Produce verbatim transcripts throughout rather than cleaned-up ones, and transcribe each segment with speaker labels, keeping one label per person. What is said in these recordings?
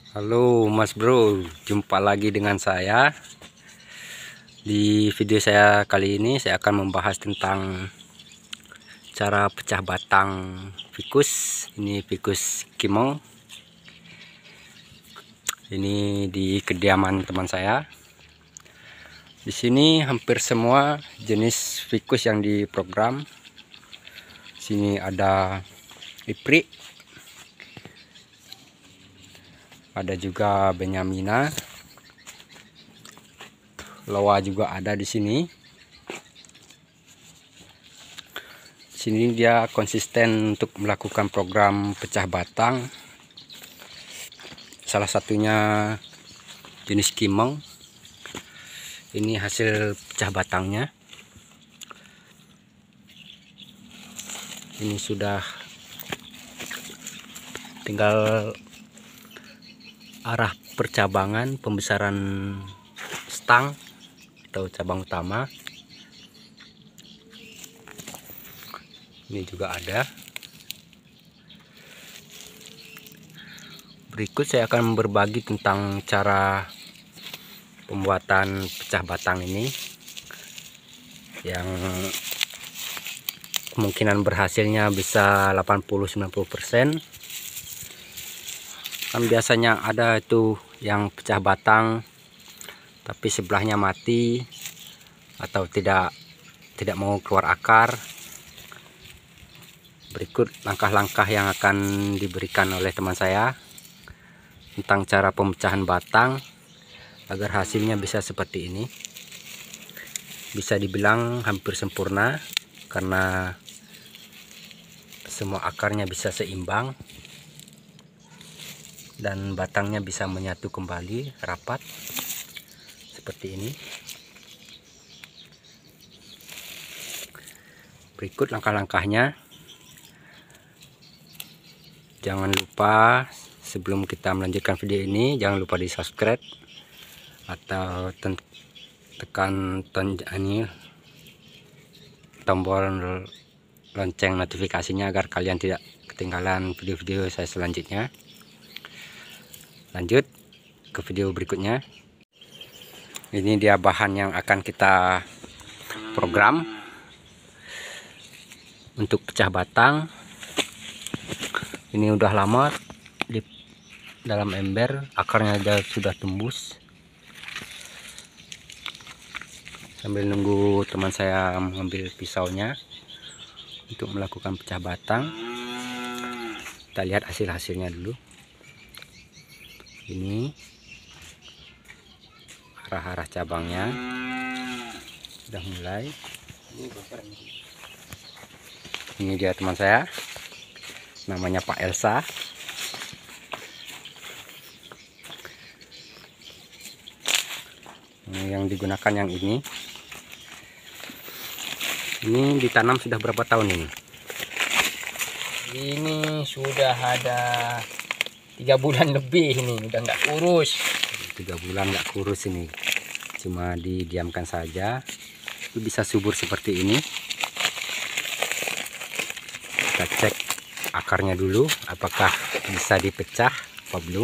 Speaker 1: Halo Mas Bro, jumpa lagi dengan saya. Di video saya kali ini saya akan membahas tentang cara pecah batang fikus. Ini fikus kimong. Ini di kediaman teman saya. Di sini hampir semua jenis fikus yang diprogram. Sini ada iprik, ada juga Benyamina, Loa juga ada di sini. Sini dia konsisten untuk melakukan program pecah batang. Salah satunya jenis kimong. Ini hasil pecah batangnya. Ini sudah tinggal arah percabangan pembesaran stang atau cabang utama. Ini juga ada. Berikut saya akan berbagi tentang cara pembuatan pecah batang ini yang kemungkinan berhasilnya bisa delapan puluh sampai sembilan puluh persen. Kan biasanya ada itu yang pecah batang tapi sebelahnya mati atau tidak tidak mau keluar akar. Berikut langkah-langkah yang akan diberikan oleh teman saya tentang cara pemecahan batang agar hasilnya bisa seperti ini. Bisa dibilang hampir sempurna karena semua akarnya bisa seimbang dan batangnya bisa menyatu kembali rapat seperti ini. Berikut langkah-langkahnya. Jangan lupa sebelum kita melanjutkan video ini, jangan lupa di subscribe atau tekan ini tombol lonceng notifikasinya agar kalian tidak ketinggalan video-video saya selanjutnya. Lanjut ke video berikutnya. Ini dia bahan yang akan kita program untuk pecah batang. Ini udah lama di dalam ember, akarnya aja sudah tembus. Sambil nunggu teman saya mengambil pisaunya untuk melakukan pecah batang, kita lihat hasil-hasilnya dulu. Ini arah-arah cabangnya sudah mulai. Ini dia teman saya, namanya Pak Elsa. Ini yang digunakan yang ini. Ini ditanam sudah berapa tahun ini?
Speaker 2: Ini sudah ada tiga bulan lebih, ini udah nggak kurus.
Speaker 1: Tiga bulan nggak kurus ini, cuma didiamkan saja. Itu bisa subur seperti ini. Kita cek akarnya dulu, apakah bisa dipecah apa belum.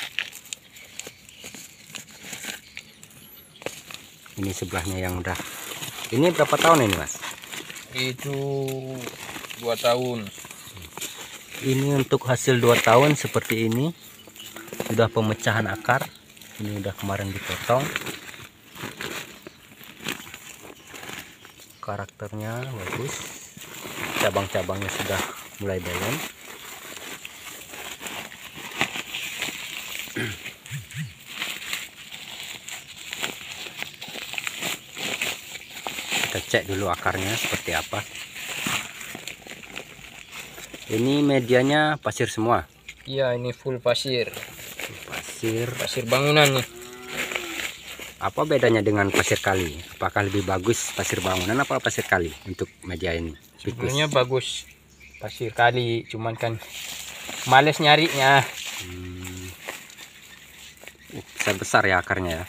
Speaker 1: Ini sebelahnya yang udah. Ini berapa tahun ini, Mas?
Speaker 2: Itu dua tahun.
Speaker 1: Ini untuk hasil dua tahun seperti ini. Sudah pemecahan akar. Ini udah kemarin dipotong. Karakternya bagus. Cabang-cabangnya sudah mulai belon. Kita cek dulu akarnya seperti apa. Ini medianya pasir semua.
Speaker 2: Iya, ini full pasir.
Speaker 1: Pasir.
Speaker 2: Pasir bangunan nih.
Speaker 1: Apa bedanya dengan pasir kali? Apakah lebih bagus pasir bangunan apa pasir kali untuk media ini?
Speaker 2: Sebenarnya bagus pasir kali, cuman kan males nyarinya.
Speaker 1: Hmm. Besar-besar ya akarnya ya.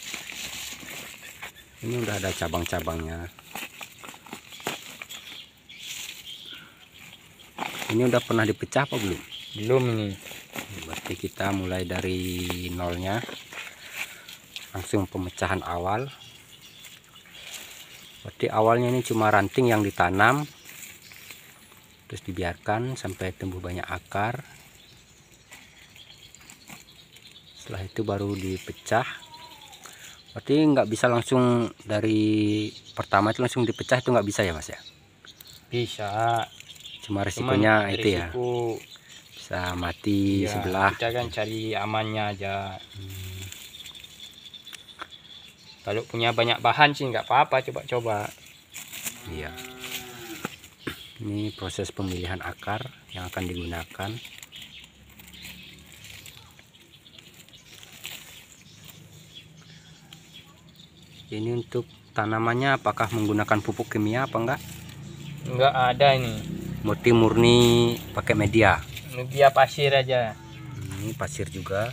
Speaker 1: Ini udah ada cabang-cabangnya. Ini udah pernah dipecah apa belum?
Speaker 2: Belum ini.
Speaker 1: Berarti kita mulai dari nolnya, langsung pemecahan awal. Berarti awalnya ini cuma ranting yang ditanam, terus dibiarkan sampai tumbuh banyak akar. Setelah itu baru dipecah. Berarti nggak bisa langsung dari pertama itu langsung dipecah, itu nggak bisa ya Mas ya?
Speaker 2: Bisa.
Speaker 1: Cuma risikonya
Speaker 2: Cuman
Speaker 1: itu ya,
Speaker 2: risiko,
Speaker 1: bisa mati
Speaker 2: ya,
Speaker 1: sebelah.
Speaker 2: kita kan cari amannya aja.
Speaker 1: Hmm.
Speaker 2: Kalau punya banyak bahan sih nggak apa-apa, coba-coba.
Speaker 1: Iya. Ini proses pemilihan akar yang akan digunakan. Ini untuk tanamannya apakah menggunakan pupuk kimia apa enggak?
Speaker 2: Nggak ada ini.
Speaker 1: Murti murni pakai media.
Speaker 2: Media pasir aja.
Speaker 1: Ini pasir juga.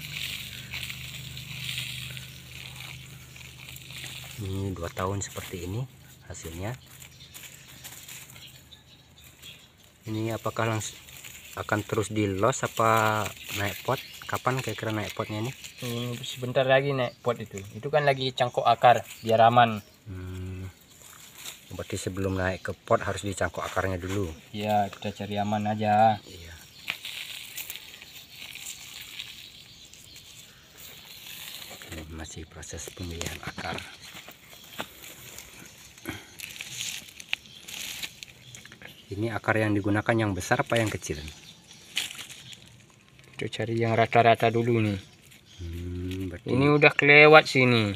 Speaker 1: Ini dua tahun seperti ini hasilnya. Ini apakah langsung akan terus di los apa naik pot? Kapan kira-kira naik potnya ini?
Speaker 2: Hmm, sebentar lagi naik pot itu. Itu kan lagi cangkok akar biar aman.
Speaker 1: Hmm, berarti sebelum naik ke pot harus dicangkok akarnya dulu.
Speaker 2: Ya, kita cari aman aja.
Speaker 1: Iya. Ini masih proses pemilihan akar. Ini akar yang digunakan yang besar apa yang kecil?
Speaker 2: Kita cari yang rata-rata dulu nih.
Speaker 1: Hmm, berarti
Speaker 2: Ini udah kelewat sini.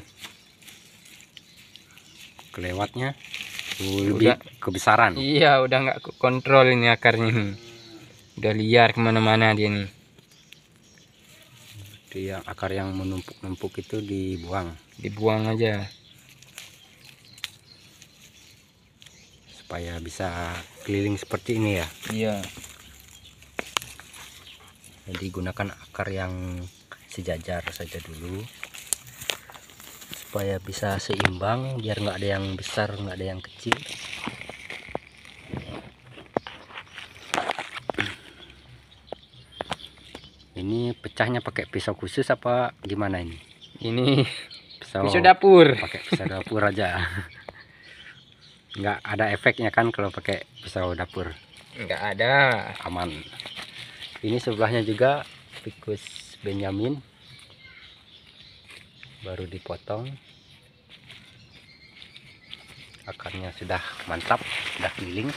Speaker 1: kelewatnya lebih
Speaker 2: Udah.
Speaker 1: kebesaran.
Speaker 2: Iya, udah nggak kontrol ini akarnya nih. Udah liar kemana-mana dia nih.
Speaker 1: Jadi yang akar yang menumpuk-numpuk itu dibuang
Speaker 2: Dibuang aja.
Speaker 1: supaya bisa keliling seperti ini ya.
Speaker 2: Iya.
Speaker 1: Jadi gunakan akar yang sejajar saja dulu supaya bisa seimbang, biar nggak ada yang besar nggak ada yang kecil. Ini pecahnya pakai pisau khusus apa gimana ini?
Speaker 2: Ini
Speaker 1: Pisau,
Speaker 2: pisau dapur.
Speaker 1: pakai pisau dapur aja. Nggak ada efeknya kan kalau pakai pisau dapur?
Speaker 2: Nggak ada.
Speaker 1: Aman. Ini sebelahnya juga Ficus Benjamin, baru dipotong. Akarnya sudah mantap, sudah keliling.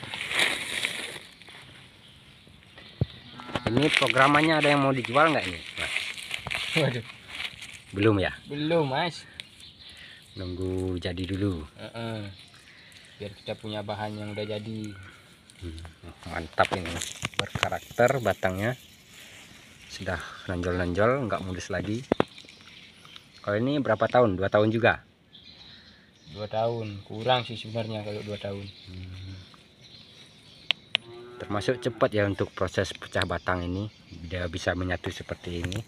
Speaker 1: Ini programannya ada yang mau dijual nggak ini, Mas?
Speaker 2: Waduh,
Speaker 1: Belum ya?
Speaker 2: belum Mas.
Speaker 1: Nunggu jadi dulu.
Speaker 2: Uh-uh. Biar kita punya bahan yang udah jadi.
Speaker 1: Hmm, mantap ini, berkarakter batangnya. Sudah nonjol-nonjol, nggak mulus lagi. Kalau ini berapa tahun? Dua tahun juga?
Speaker 2: Dua tahun, kurang sih sebenarnya kalau dua tahun.
Speaker 1: Hmm. Termasuk cepat ya untuk proses pecah batang ini. Dia bisa menyatu seperti ini.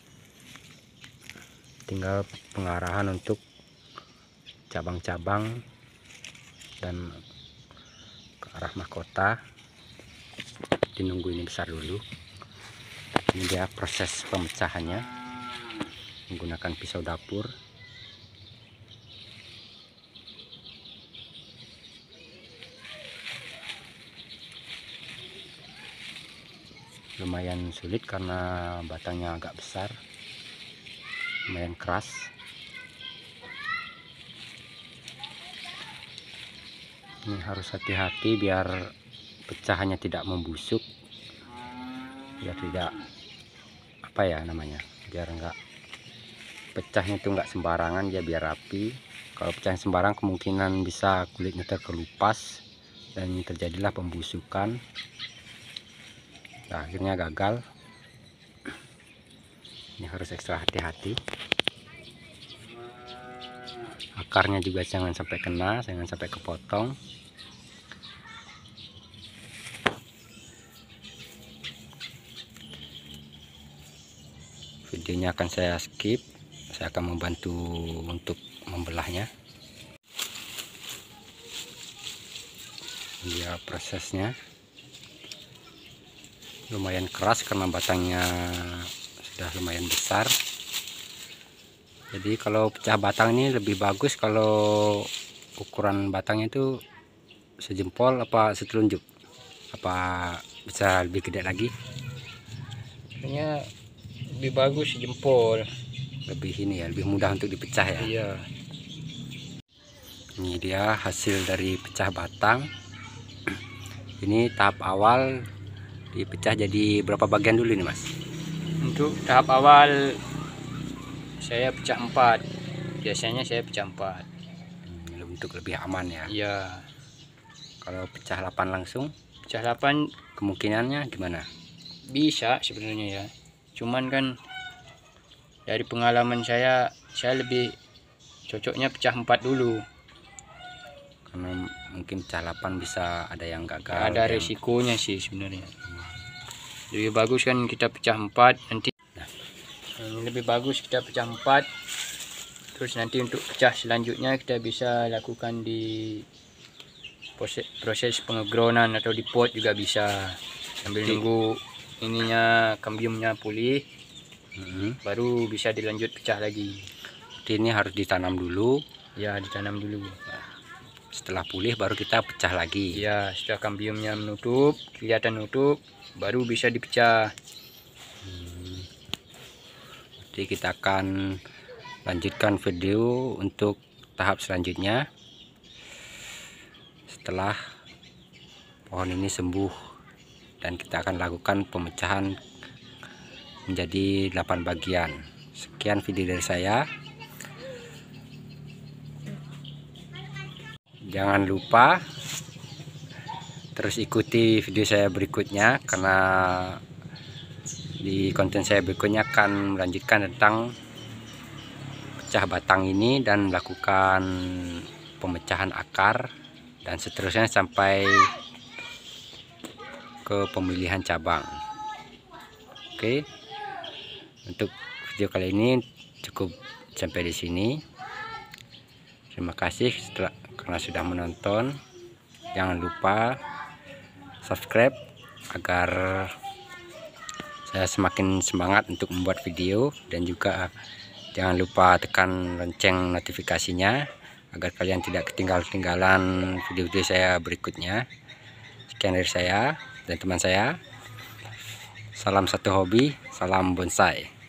Speaker 1: Tinggal pengarahan untuk cabang-cabang dan ke arah mahkota. Dinunggu ini besar dulu. Ini dia proses pemecahannya menggunakan pisau dapur. Lumayan sulit karena batangnya agak besar, lumayan keras. Ini harus hati-hati biar pecahannya tidak membusuk, biar tidak apa ya namanya, biar enggak pecahnya itu enggak sembarangan, dia biar rapi. Kalau pecah sembarang kemungkinan bisa kulitnya terkelupas dan terjadilah pembusukan. Nah, akhirnya gagal. Ini harus ekstra hati-hati. Akarnya juga jangan sampai kena, jangan sampai kepotong. Videonya akan saya skip. Saya akan membantu untuk membelahnya. Ini dia prosesnya. lumayan keras karena batangnya sudah lumayan besar. Jadi kalau pecah batang ini lebih bagus kalau ukuran batangnya itu sejempol apa setelunjuk, apa bisa lebih gede lagi?
Speaker 2: Sebenarnya lebih bagus jempol,
Speaker 1: lebih ini ya, lebih mudah untuk dipecah ya.
Speaker 2: iya.
Speaker 1: Ini dia hasil dari pecah batang. Ini tahap awal dipecah jadi berapa bagian dulu nih Mas?
Speaker 2: Untuk tahap awal saya pecah empat, biasanya saya pecah empat.
Speaker 1: Hmm, untuk lebih aman ya.
Speaker 2: Iya.
Speaker 1: Kalau pecah delapan langsung,
Speaker 2: Pecah delapan
Speaker 1: kemungkinannya gimana?
Speaker 2: bisa sebenarnya ya. Cuman kan dari pengalaman saya, saya lebih cocoknya pecah empat dulu.
Speaker 1: Karena mungkin pecah delapan bisa ada yang gagal.
Speaker 2: Ada
Speaker 1: yang...
Speaker 2: resikonya sih sebenarnya. Lebih bagus kan kita pecah empat nanti. Nah, lebih bagus kita pecah empat. Terus nanti untuk pecah selanjutnya kita bisa lakukan di proses, proses pengegronan atau di pot juga bisa. Sambil nunggu ininya kambiumnya pulih,
Speaker 1: hmm.
Speaker 2: baru bisa dilanjut pecah lagi.
Speaker 1: Jadi ini harus ditanam dulu.
Speaker 2: Ya, ditanam dulu.
Speaker 1: Nah, setelah pulih baru kita pecah lagi.
Speaker 2: Ya, setelah kambiumnya menutup, kelihatan nutup, baru bisa dipecah.
Speaker 1: Hmm. Jadi kita akan lanjutkan video untuk tahap selanjutnya setelah pohon ini sembuh, dan kita akan lakukan pemecahan menjadi delapan bagian. Sekian video dari saya. Jangan lupa terus ikuti video saya berikutnya, karena di konten saya berikutnya akan melanjutkan tentang pecah batang ini dan melakukan pemecahan akar dan seterusnya sampai ke pemilihan cabang. Oke, untuk video kali ini cukup sampai di sini. Terima kasih setelah karena sudah menonton. Jangan lupa subscribe agar saya semakin semangat untuk membuat video, dan juga jangan lupa tekan lonceng notifikasinya agar kalian tidak ketinggalan video-video saya berikutnya. Sekian dari saya dan teman saya. Salam satu hobi, salam bonsai.